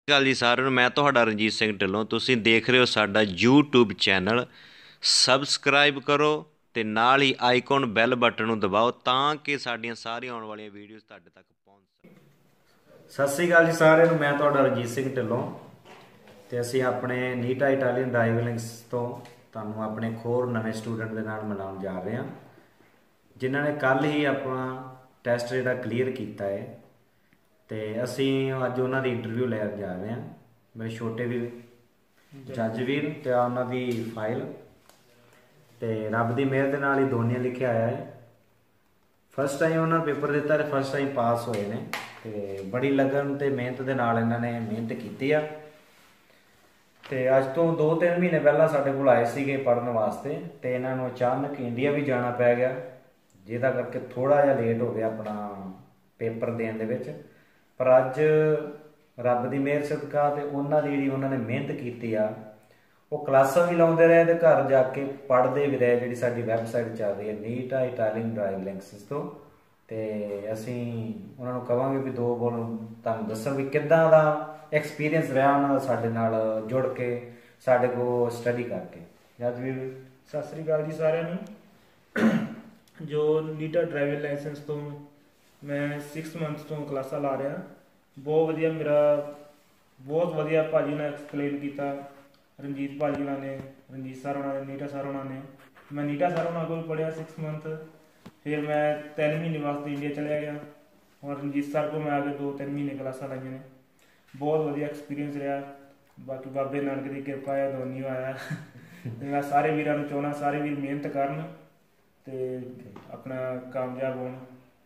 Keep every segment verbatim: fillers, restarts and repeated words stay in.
ਗੱਲ ਜੀ ਸਾਰਿਆਂ ਨੂੰ ਮੈਂ ਤੁਹਾਡਾ ਰਣਜੀਤ ਸਿੰਘ ਢਿੱਲੋਂ। ਤੁਸੀਂ ਦੇਖ ਰਹੇ ਹੋ ਸਾਡਾ ਯੂਟਿਊਬ ਚੈਨਲ। ਸਬਸਕ੍ਰਾਈਬ ਕਰੋ ਤੇ ਨਾਲ ਹੀ ਆਈਕਨ ਬੈਲ ਬਟਨ ਨੂੰ ਦਬਾਓ ਤਾਂ ਕਿ ਸਾਡੀਆਂ ਸਾਰੀਆਂ ਆਉਣ ਵਾਲੀਆਂ ਵੀਡੀਓਜ਼ ਤੁਹਾਡੇ ਤੱਕ ਪਹੁੰਚ ਸਕਣ। ਸਤਿ ਸ਼੍ਰੀ ਅਕਾਲ ਜੀ ਸਾਰਿਆਂ ਨੂੰ, ਮੈਂ ਤੁਹਾਡਾ ਰਣਜੀਤ ਸਿੰਘ ਢਿੱਲੋਂ ਤੇ ਅਸੀਂ ਆਪਣੇ ਨੀਟਾ ਇਟਾਲੀਅਨ ਡਰਾਈਵਿੰਗ ਲਿੰਕਸ ਤੋਂ ਤੁਹਾਨੂੰ ਆਪਣੇ ਇੱਕ ਹੋਰ ਨਵੇਂ ਸਟੂਡੈਂਟ ਦੇ ਨਾਲ ਮਿਲਾਉਣ ਜਾ ਰਹੇ ਹਾਂ, ਜਿਨ੍ਹਾਂ ਨੇ ਕੱਲ੍ਹ ਹੀ ਆਪਣਾ ਟੈਸਟ ਜਿਹੜਾ ਕਲੀਅਰ ਕੀਤਾ ਹੈ ਤੇ ਅਸੀਂ ਅੱਜ ਉਹਨਾਂ ਦੀ ਇੰਟਰਵਿਊ ਲੈਣ ਜਾ ਰਹੇ ਹਾਂ। ਮੇਰੇ ਛੋਟੇ ਵੀਰ ਜੱਜ ਵੀਰ ਤੇ ਆ ਉਹਨਾਂ ਦੀ ਫਾਈਲ ਤੇ ਰੱਬ ਦੀ ਮਿਹਰ ਦੇ ਨਾਲ ਹੀ ਦੋਨੀਆਂ ਲਿਖਿਆ ਆਇਆ ਹੈ। ਫਸਟ ਟਾਈਮ ਉਹਨਾਂ ਪੇਪਰ ਦਿੱਤਾ ਤੇ ਫਸਟ ਟਾਈਮ ਪਾਸ ਹੋਏ ਨੇ ਤੇ ਬੜੀ ਲਗਨ ਤੇ ਮਿਹਨਤ ਦੇ ਨਾਲ ਇਹਨਾਂ ਨੇ ਮਿਹਨਤ ਕੀਤੀ ਆ। ਤੇ ਅੱਜ ਤੋਂ ਦੋ ਤਿੰਨ ਮਹੀਨੇ ਪਹਿਲਾਂ ਸਾਡੇ ਕੋਲ ਆਏ ਸੀਗੇ ਪੜ੍ਹਨ ਵਾਸਤੇ ਤੇ ਇਹਨਾਂ ਨੂੰ ਅਚਾਨਕ ਇੰਡੀਆ ਵੀ ਜਾਣਾ ਪੈ ਗਿਆ, ਜਿਹਦਾ ਕਰਕੇ ਥੋੜਾ ਜਿਹਾ ਲੇਟ ਹੋ ਗਿਆ ਆਪਣਾ ਪੇਪਰ ਦੇਣ ਦੇ ਵਿੱਚ। ਪਰ ਅੱਜ ਰੱਬ ਦੀ ਮਿਹਰ ਸਦਕਾ ਤੇ ਉਹਨਾਂ ਦੀ ਜਿਹੜੀ ਉਹਨਾਂ ਨੇ ਮਿਹਨਤ ਕੀਤੀ ਆ, ਉਹ ਕਲਾਸਾਂ ਵੀ ਲਾਉਂਦੇ ਰਹੇ ਤੇ ਘਰ ਜਾ ਕੇ ਪੜ੍ਹਦੇ ਵੀ ਰਹੇ। ਜਿਹੜੀ ਸਾਡੀ ਵੈਬਸਾਈਟ ਚੱਲ ਰਹੀ ਹੈ ਨੀਟਾ ਇਟਾਲੀਅਨ ਡਰਾਈਵ ਲਿੰਕਸ ਤੋਂ, ਤੇ ਅਸੀਂ ਉਹਨਾਂ ਨੂੰ ਕਹਾਂਗੇ ਵੀ ਦੋ ਬੋਲ ਤੁਹਾਨੂੰ ਦੱਸੋ ਵੀ ਕਿੱਦਾਂ ਦਾ ਐਕਸਪੀਰੀਅੰਸ ਰਿਹਾ ਉਹਨਾਂ ਦਾ ਸਾਡੇ ਨਾਲ ਜੁੜ ਕੇ, ਸਾਡੇ ਕੋਲ ਸਟੱਡੀ ਕਰਕੇ। ਜਦ ਵੀ ਸਤਿ ਸ੍ਰੀ ਅਕਾਲ ਜੀ ਸਾਰਿਆਂ ਨੂੰ। ਜੋ ਨੀਟਾ ਡਰਾਈਵਿੰਗ ਲਾਇਸੈਂਸ ਤੋਂ ਮੈਂ ਸਿਕਸ ਮੰਥਸ ਤੋਂ ਕਲਾਸਾਂ ਲਾ ਰਿਹਾ, ਬਹੁਤ ਵਧੀਆ, ਮੇਰਾ ਬਹੁਤ ਵਧੀਆ ਭਾਜੀ ਨੇ ਐਕਸਪਲੇਨ ਕੀਤਾ। ਰਣਜੀਤ ਭਾਜੀ ਉਹਨਾਂ ਨੇ, ਰਣਜੀਤ ਸਰ ਉਹਨਾਂ ਨੇ, ਨੀਟਾ ਸਰ ਉਹਨਾਂ ਨੇ। ਮੈਂ ਨੀਟਾ ਸਰ ਉਹਨਾਂ ਕੋਲ ਪੜ੍ਹਿਆ ਸਿਕਸ ਮੰਥ, ਫਿਰ ਮੈਂ ਤਿੰਨ ਮਹੀਨੇ ਵਾਸਤੇ ਇੰਡੀਆ ਚਲਿਆ ਗਿਆ। ਹੁਣ ਰਣਜੀਤ ਸਰ ਕੋਲ ਮੈਂ ਆ ਕੇ ਦੋ ਤਿੰਨ ਮਹੀਨੇ ਕਲਾਸਾਂ ਲਾਈਆਂ ਨੇ। ਬਹੁਤ ਵਧੀਆ ਐਕਸਪੀਰੀਅੰਸ ਰਿਹਾ। ਬਾਕੀ ਬਾਬੇ ਨਾਨਕ ਦੀ ਕਿਰਪਾ ਹੈ, ਦੋਨੀ ਆਇਆ। ਅਤੇ ਮੈਂ ਸਾਰੇ ਵੀਰਾਂ ਨੂੰ ਚਾਹੁੰਦਾ ਸਾਰੇ ਵੀਰ ਮਿਹਨਤ ਕਰਨ ਅਤੇ ਆਪਣਾ ਕਾਮਯਾਬ ਹੋਣ।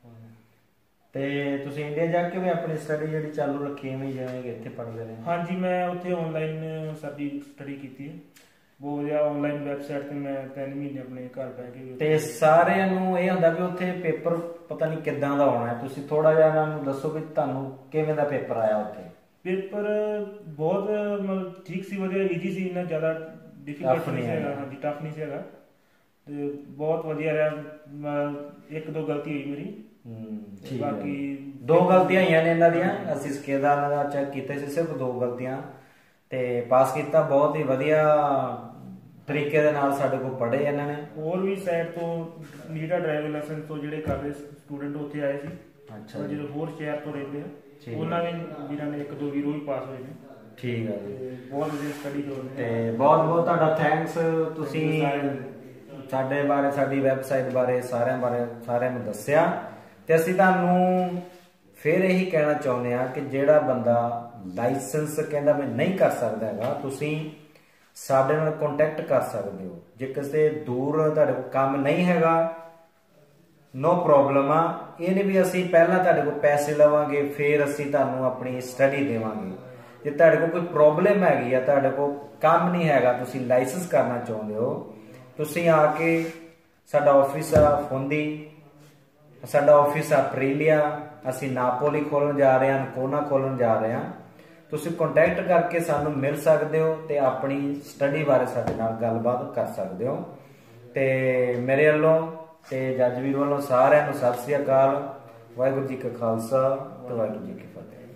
ਤੇ ਤੁਸੀਂ ਇੰਡੀਆ ਜਾ ਕੇ ਵੀ ਆਪਣੀ ਸਟੱਡੀ ਜਿਹੜੀ ਚਾਲੂ ਰੱਖੀ ਐਵੇਂ ਜਿਵੇਂ ਕਿ ਇੱਥੇ ਪੜ੍ਹਦੇ ਰਹੇ? ਹਾਂਜੀ, ਮੈਂ ਉੱਥੇ ਔਨਲਾਈਨ ਸਾਡੀ ਸਟੱਡੀ ਕੀਤੀ ਹੈ, ਬਹੁਤ ਵਧੀਆ। ਔਨਲਾਈਨ ਵੈਬਸਾਈਟ 'ਤੇ ਮੈਂ ਤਿੰਨ ਮਹੀਨੇ ਆਪਣੇ ਘਰ ਬਹਿ ਕੇ। ਤੇ ਸਾਰਿਆਂ ਨੂੰ ਇਹ ਹੁੰਦਾ ਵੀ ਉੱਥੇ ਪੇਪਰ ਪਤਾ ਨਹੀਂ ਕਿੱਦਾਂ ਦਾ ਹੋਣਾ ਹੈ, ਤੁਸੀਂ ਥੋੜਾ ਜਿਹਾ ਇਹਨਾਂ ਨੂੰ ਦੱਸੋ ਵੀ ਤੁਹਾਨੂੰ ਕਿਵੇਂ ਦਾ ਪੇਪਰ ਆਇਆ ਉੱਥੇ? ਪੇਪਰ ਬਹੁਤ ਮਤਲਬ ਠੀਕ ਸੀ, ਵਧੀਆ, ਈਜੀ ਸੀ, ਇੰਨਾ ਜ਼ਿਆਦਾ ਡਿਫੀਕਲਟ ਨਹੀਂ ਹੈਗਾ। ਹਾਂਜੀ, ਟਫ ਨਹੀਂ ਸੀ ਹੈਗਾ ਤੇ ਬਹੁਤ ਵਧੀਆ ਰਿਹਾ। ਇੱਕ ਦੋ ਗਲਤੀ ਹੋਈ ਮੇਰੀ, ਬਾਕੀ ਦੋ ਗਲਤੀਆਂ ਹੋਈਆਂ ਨੇ ਇਹਨਾਂ ਦੀਆਂ। ਅਸੀਂ ਸਕੇਦਾ ਇਹਨਾਂ ਦਾ ਚੈੱਕ ਕੀਤਾ ਸੀ, ਸਿਰਫ ਦੋ ਗਲਤੀਆਂ ਤੇ ਪਾਸ ਕੀਤਾ। ਬਹੁਤ ਹੀ ਵਧੀਆ ਤਰੀਕੇ ਦੇ ਨਾਲ ਸਾਡੇ ਕੋਲ ਪੜ੍ਹੇ ਇਹਨਾਂ ਨੇ। ਹੋਰ ਵੀ ਸਾਈਡ ਤੋਂ ਨੀਟਾ ਡਰਾਈਵਿੰਗ ਲਾਇਸੈਂਸ ਤੋਂ ਜਿਹੜੇ ਕਰ ਰਹੇ ਸਟੂਡੈਂਟ ਉੱਥੇ ਆਏ ਸੀ। ਅੱਛਾ, ਜਦੋਂ ਹੋਰ ਸ਼ਹਿਰ ਤੋਂ ਰਹਿੰਦੇ ਆ ਉਹਨਾਂ ਨੇ ਵੀਰਾਂ ਨੇ ਇੱਕ ਦੋ ਵੀਰ ਉਹ ਵੀ ਪਾਸ ਹੋਏ ਨੇ। ਠੀਕ ਹੈ ਜੀ, ਬਹੁਤ ਵਧੀਆ ਸਟੱਡੀ ਕਰਦੇ ਤੇ ਬਹੁਤ ਬਹੁਤ ਤੁਹਾਡਾ ਥੈਂਕਸ। ਤੁਸੀਂ ਸਾਡੇ ਬਾਰੇ, ਸਾਡੀ ਵੈਬਸਾਈਟ ਬਾਰੇ, ਸਾਰਿਆਂ ਬਾਰੇ ਸਾਰਿਆਂ ਨੂੰ ਦੱਸਿਆ। ਤੇ ਅਸੀਂ ਤੁਹਾਨੂੰ ਫਿਰ ਇਹੀ ਕਹਿਣਾ ਚਾਹੁੰਦੇ ਹਾਂ ਕਿ ਜਿਹੜਾ ਬੰਦਾ ਲਾਇਸੈਂਸ ਕਹਿੰਦਾ ਮੈਂ ਨਹੀਂ ਕਰ ਸਕਦਾ ਹੈਗਾ, ਤੁਸੀਂ ਸਾਡੇ ਨਾਲ ਕੰਟੈਕਟ ਕਰ ਸਕਦੇ ਹੋ। ਜੇ ਕਿਸੇ ਦੂਰ ਤੁਹਾਡੇ ਕੋਲ ਕੰਮ ਨਹੀਂ ਹੈਗਾ, ਨੋ ਪ੍ਰੋਬਲਮ ਆ। ਇਹ ਨਹੀਂ ਵੀ ਅਸੀਂ ਪਹਿਲਾਂ ਤੁਹਾਡੇ ਕੋਲ ਪੈਸੇ ਲਵਾਂਗੇ ਫਿਰ ਅਸੀਂ ਤੁਹਾਨੂੰ ਆਪਣੀ ਸਟੱਡੀ ਦੇਵਾਂਗੇ। ਜੇ ਤੁਹਾਡੇ ਕੋਲ ਕੋਈ ਪ੍ਰੋਬਲਮ ਹੈਗੀ ਆ, ਤੁਹਾਡੇ ਕੋਲ ਕੰਮ ਨਹੀਂ ਹੈਗਾ, ਤੁਸੀਂ ਲਾਇਸੈਂਸ ਕਰਨਾ ਚਾਹੁੰਦੇ ਹੋ, ਤੁਸੀਂ ਆ ਕੇ ਸਾਡਾ ਆਫਿਸ ਆ ਫੋਂਦੀ, ਸਾਡਾ ਆਫਿਸ ਆ ਪ੍ਰੀਲੀਆ, ਅਸੀਂ ਨਾਪੋਲੀ ਖੋਲਣ ਜਾ ਰਹੇ ਹਾਂ, ਅਨਕੋਨਾ ਖੋਲਣ ਜਾ ਰਹੇ ਹਾਂ। ਤੁਸੀਂ ਕੰਟੈਕਟ ਕਰਕੇ ਸਾਨੂੰ ਮਿਲ ਸਕਦੇ ਹੋ ਤੇ ਆਪਣੀ ਸਟੱਡੀ ਬਾਰੇ ਸਾਡੇ ਨਾਲ ਗੱਲਬਾਤ ਕਰ ਸਕਦੇ ਹੋ। ਤੇ ਮੇਰੇ ਵੱਲੋਂ ਤੇ ਜੱਜ ਵੀਰ ਵੱਲੋਂ ਸਾਰਿਆਂ ਨੂੰ ਸਤਿ ਸ੍ਰੀ ਅਕਾਲ। ਵਾਹਿਗੁਰੂ ਜੀ ਕਾ ਖਾਲਸਾ ਤੇ ਵਾਹਿਗੁਰੂ ਜੀ ਕੀ ਫਤਿਹ।